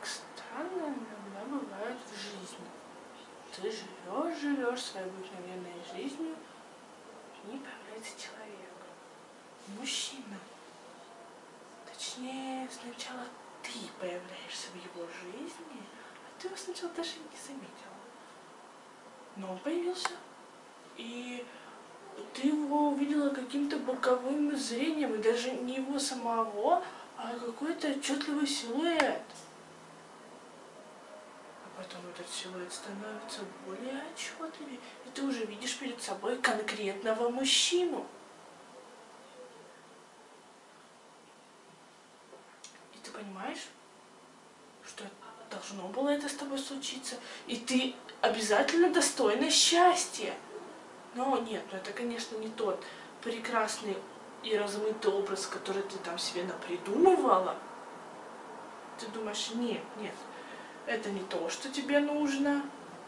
странно иногда бывает в жизни. Ты живешь своей обыкновенной жизнью, и не появляется человек. Мужчина. Точнее, сначала ты появляешься в его жизни, а ты его сначала даже не заметила. Но он появился, и ты его увидела каким-то боковым зрением, и даже не его самого, а какой-то отчетливый силуэт. А потом этот силуэт становится более отчетливее, и ты уже видишь перед собой конкретного мужчину. И ты понимаешь, что должно было это с тобой случиться, и ты обязательно достойна счастья. Но нет, это, конечно, не тот прекрасный и размытый образ, который ты там себе напридумывала. Ты думаешь, нет, это не то, что тебе нужно.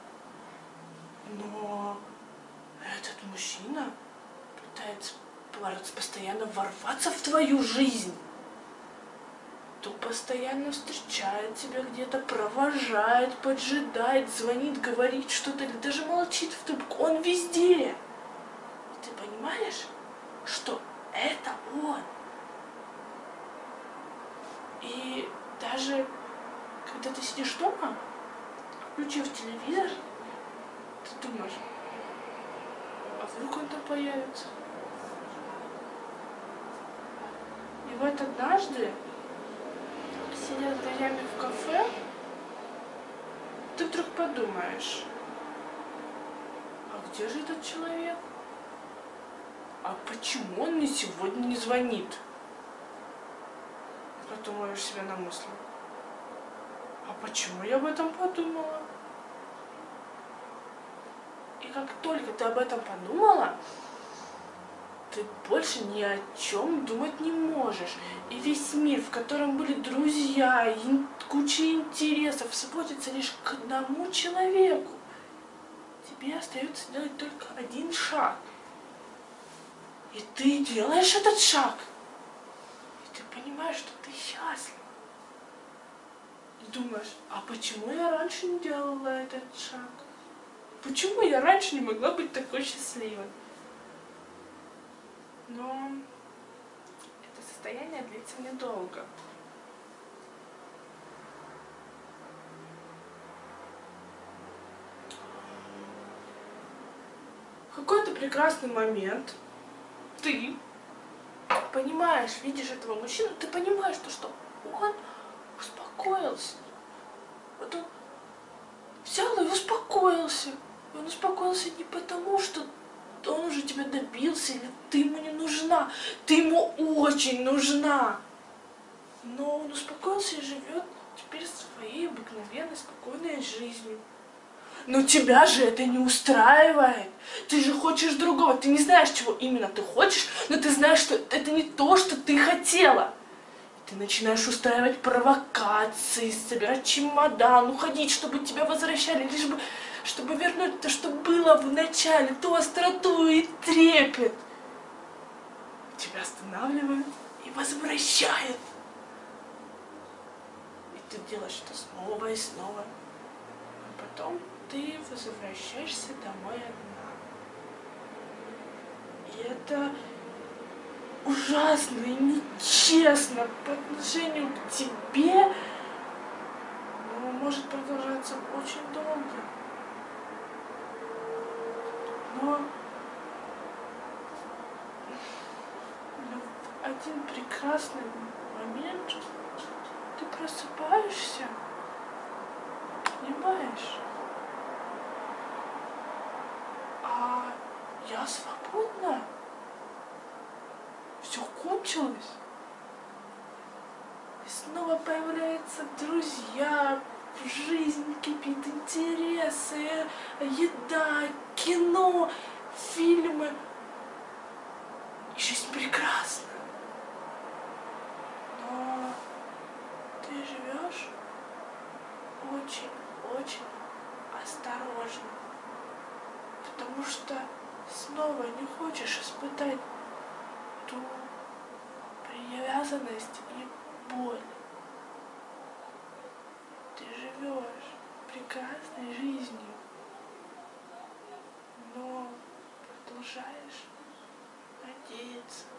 Но этот мужчина пытается постоянно ворваться в твою жизнь. То постоянно встречает тебя где-то, провожает, поджидает, звонит, говорит что-то, или даже молчит в трубку. Он везде. И ты понимаешь, что это он. И даже когда ты сидишь дома, включив телевизор, ты думаешь, а вдруг он там появится? И вот однажды, сидя с друзьями в кафе, ты вдруг подумаешь, а где же этот человек? А почему он мне сегодня не звонит? Потом ловишь себя на мысли. А почему я об этом подумала? И как только ты об этом подумала, ты больше ни о чем думать не можешь. И весь мир, в котором были друзья, и куча интересов, сводится лишь к одному человеку. Тебе остается делать только один шаг. И ты делаешь этот шаг. И ты понимаешь, что ты счастлив. И думаешь, а почему я раньше не делала этот шаг? Почему я раньше не могла быть такой счастливой? Но это состояние длится недолго. В какой-то прекрасный момент ты понимаешь, видишь этого мужчину, ты понимаешь, что он успокоился. Вот он взял и успокоился. И он успокоился не потому, что он уже тебя добился, или ты ему не нужна. Ты ему очень нужна. Но он успокоился и живет теперь своей обыкновенной, спокойной жизнью. Но тебя же это не устраивает. Ты же хочешь другого. Ты не знаешь, чего именно ты хочешь, но ты знаешь, что это не то, что ты хотела. Ты начинаешь устраивать провокации, собирать чемодан, уходить, чтобы тебя возвращали, лишь бы, чтобы вернуть то, что было в начале, ту остроту и трепет. Тебя останавливают и возвращают. И ты делаешь это снова и снова. А потом ты возвращаешься домой одна. И это ужасно и нечестно по отношению к тебе, но может продолжаться очень долго. Но в один прекрасный момент ты просыпаешься, понимаешь? А я свободна. Все кончилось. И снова появляются друзья, жизнь кипит, интересы, еда, кино, фильмы. И жизнь прекрасна. Но ты живешь очень осторожно. Потому что снова не хочешь испытать ту привязанность и боль. прекрасной жизнью, но продолжаешь надеяться